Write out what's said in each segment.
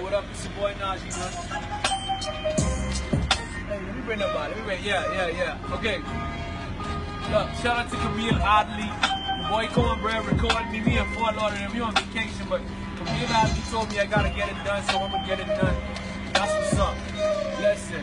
what up? It's your boy Najee, man. Hey, let me bring that by. Yeah. Okay. Look, shout out to Camille Oddly. The boy Cornbread recorded me. Me and Fort Lauderdale, we on vacation, but Camille Oddly told me I gotta get it done, so I'm gonna get it done. That's what's up. Listen,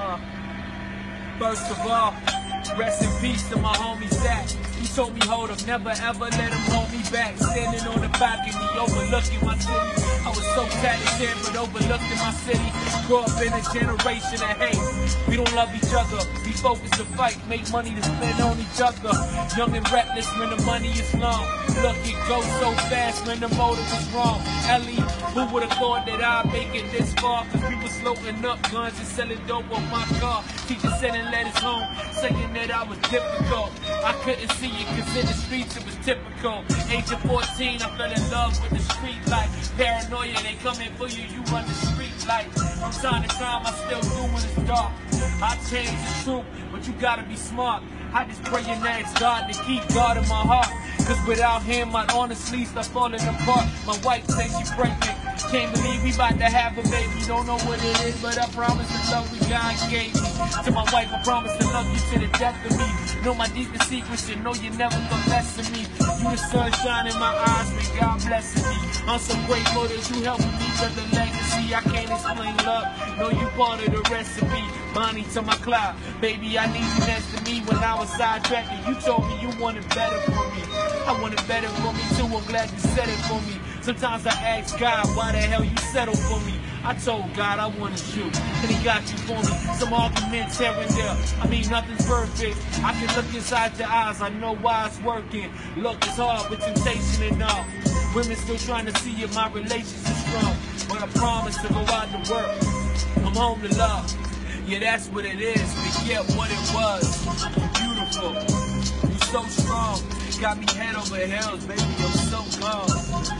first of all, rest in peace to my homie Zach. He told me, hold up, never ever let him hold me back. Standing on the balcony, overlooking my city. I was so talented, but overlooked in my city. Grew up in a generation of hate. We don't love each other. We focus to fight, make money to spend on each other. Young and reckless when the money is long. Look, it goes so fast when the motive is wrong. Ellie, who would have thought that I'd make it this far? Cause we was loading up guns and selling dope on my car. Teacher sending letters home, saying that I was difficult. I couldn't see it cause in the streets it was typical. Age of 14, I fell in love with the street life. Paranoia, they coming for you, you run the street light. From time to time, I still do when it's dark. I change the truth, but you gotta be smart. I just pray and ask God to keep God in my heart. Cause without him, I'd honestly start falling apart. My wife says she's pregnant. Can't believe we about to have a baby. Don't know what it is, but I promise the love we God gave me. To my wife, I promise to love you to the death of me. Know my deepest secrets and know you never thought less of me. You the sunshine in my eyes, man, God blessing me. I'm so grateful that you helping me build the legacy. I can't explain love, know you part of the recipe. Bonnie to my cloud, baby, I need you next to me. When I was sidetracked, you told me you wanted better for me. I wanted better for me too, I'm glad you said it for me. Sometimes I ask God, why the hell you settled for me? I told God I wanted you, and he got you for me. Some arguments here and there, I mean nothing's perfect. I can look inside your eyes, I know why it's working. Look, it's hard with temptation and all. Women still trying to see if my relationship's strong. But I promise to go out to work, I'm home to love. Yeah, that's what it is, forget what it was. You're beautiful, you're so strong. Got me head over heels, baby, I'm so gone.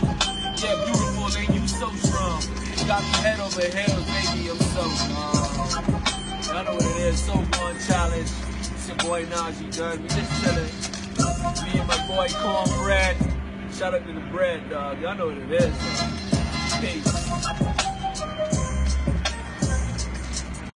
Yeah, beautiful, and you so strong. Got me head over heels, baby, I'm so gone. Y'all know what it is, So Gone Challenge. It's your boy Najee, dog. We just chillin'. Me and my boy Cornbread. Shout out to the bread, dog. Y'all know what it is. Peace.